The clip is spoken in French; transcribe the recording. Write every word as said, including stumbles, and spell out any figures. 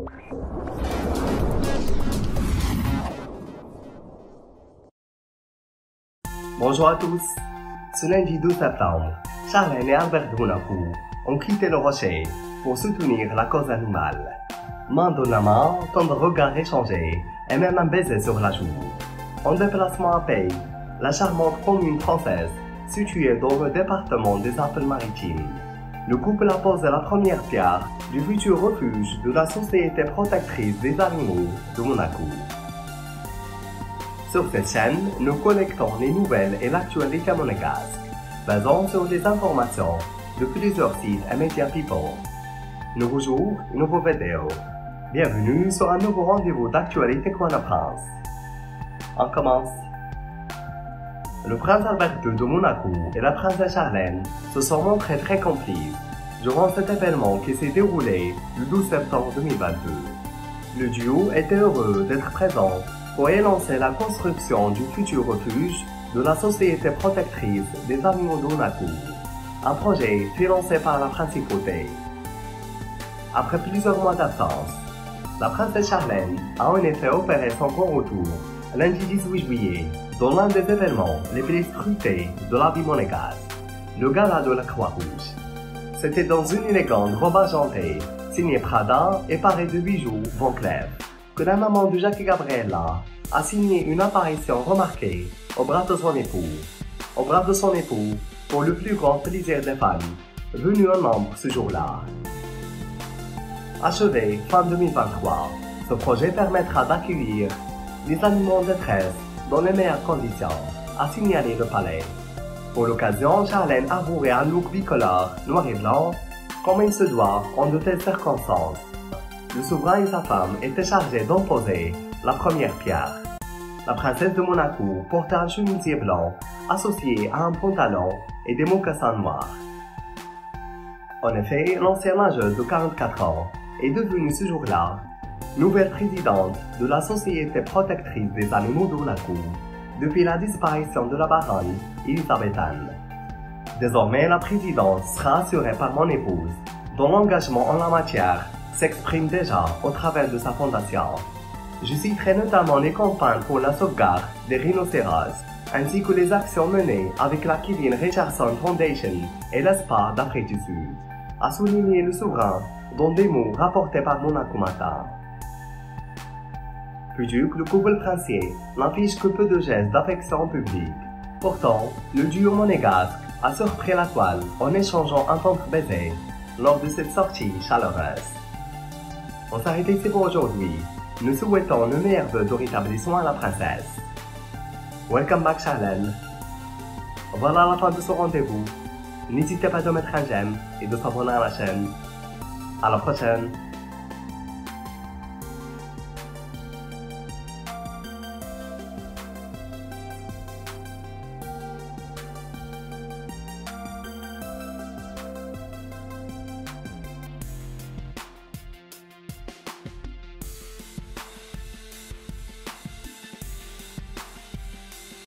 Bonjour à tous. Ce lundi douze septembre, Charlène et Albert de Monaco ont quitté le rocher pour soutenir la cause animale. Main dans la main, tant de regards échangés et même un baiser sur la joue. En déplacement à Pays, la charmante commune française située dans le département des Alpes-Maritimes. Le couple a posé la première pierre du futur refuge de la Société protectrice des animaux de Monaco. Sur cette chaîne, nous collectons les nouvelles et l'actualité monégasque, basant sur des informations de plusieurs sites et médias people. Nouveau jour, nouveau vidéo. Bienvenue sur un nouveau rendez-vous d'actualité Coin Prince. On commence. Le prince Albert deux de Monaco et la princesse Charlène se sont montrés très complices durant cet événement qui s'est déroulé le douze septembre deux mille vingt-deux. Le duo était heureux d'être présent pour élancer la construction du futur refuge de la Société protectrice des animaux de Monaco, un projet financé par la principauté. Après plusieurs mois d'absence, la princesse Charlène a en effet opéré son grand retour lundi dix-huit juillet dans l'un des événements les plus scrutés de la vie monégasque, le gala de la Croix-Rouge. C'était dans une élégante robe argentée, signée Prada et parée de bijoux Van Cleef, que la maman de Jacques et Gabriella a signé une apparition remarquée au bras de son époux. Au bras de son époux, pour le plus grand plaisir des fans, venus en nombre ce jour-là. Achevé fin deux mille vingt-trois, ce projet permettra d'accueillir les animaux en détresse dans les meilleures conditions, a signalé le palais. Pour l'occasion, Charlène a voué un look bicolore, noir et blanc, comme il se doit en de telles circonstances. Le souverain et sa femme étaient chargés d'emposer la première pierre. La princesse de Monaco portait un chemisier blanc associé à un pantalon et des mocassins noirs. En effet, l'ancienne nageuse de quarante-quatre ans est devenue ce jour-là nouvelle présidente de la Société protectrice des animaux de Monaco depuis la disparition de la baronne Elisabeth Anne. Désormais, la présidence sera assurée par mon épouse, dont l'engagement en la matière s'exprime déjà au travers de sa fondation. Je citerai notamment les campagnes pour la sauvegarde des rhinocéros, ainsi que les actions menées avec la Kevin Richardson Foundation et l'Espa d'Afrique du Sud, a souligné le souverain dans des mots rapportés par Monaco Matin. Plutôt que le couple princier n'affiche que peu de gestes d'affection en public. Pourtant, le duo monégasque a surpris la toile en échangeant un tendre baiser lors de cette sortie chaleureuse. On s'arrête ici pour aujourd'hui. Nous souhaitons le meilleur vœu de rétablissement à la princesse. Welcome back Charlène. Voilà la fin de ce rendez-vous. N'hésitez pas à mettre un j'aime et de s'abonner à la chaîne. À la prochaine.